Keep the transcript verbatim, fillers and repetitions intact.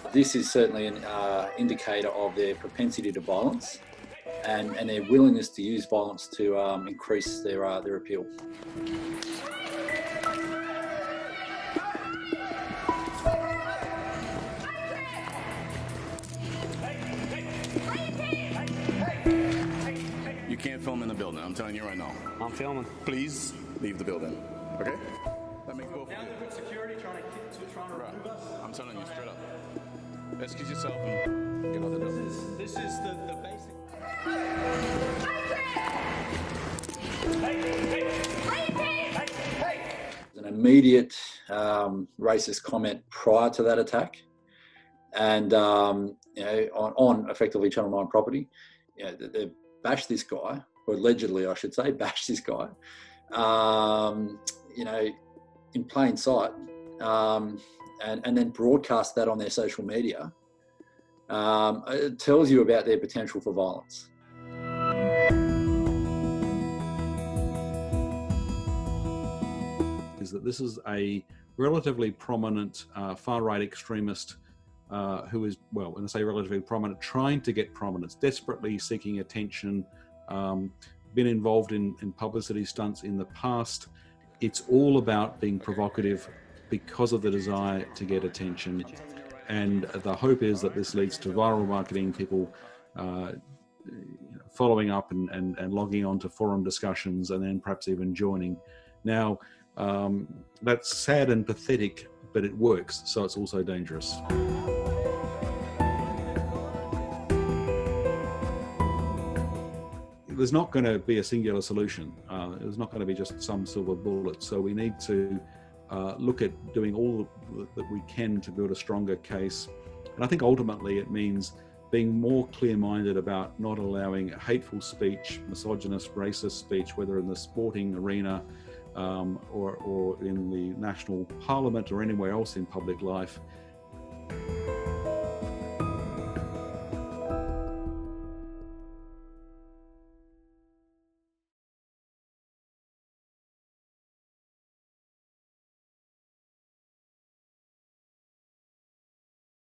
This is certainly an uh, indicator of their propensity to violence and, and their willingness to use violence to um, increase their, uh, their appeal. You can't film in the building, I'm telling you right now. I'm filming. Please leave the building, okay? That makes both of Now you. they've got security trying to, keep, trying to Right. remove us. I'm telling you straight up. Excuse yourself and get out the This door. is, this is the, the basic... An immediate um, racist comment prior to that attack, and um, you know, on, on effectively Channel nine property, you know, they, they bashed this guy, or allegedly, I should say, bashed this guy, um, you know, in plain sight, um, and and then broadcast that on their social media. Um, it tells you about their potential for violence. Is that this is a relatively prominent uh, far-right extremist uh, who is, well, when I say relatively prominent, trying to get prominence, desperately seeking attention, um, been involved in, in publicity stunts in the past. It's all about being provocative because of the desire to get attention. And the hope is that this leads to viral marketing, people uh, following up and, and, and logging on to forum discussions, and then perhaps even joining. Now, um, that's sad and pathetic, but it works, so it's also dangerous. There's not going to be a singular solution. Uh, there's not going to be just some silver bullet. So we need to uh, look at doing all that we can to build a stronger case. And I think ultimately it means being more clear-minded about not allowing hateful speech, misogynist, racist speech, whether in the sporting arena um, or, or in the national parliament or anywhere else in public life,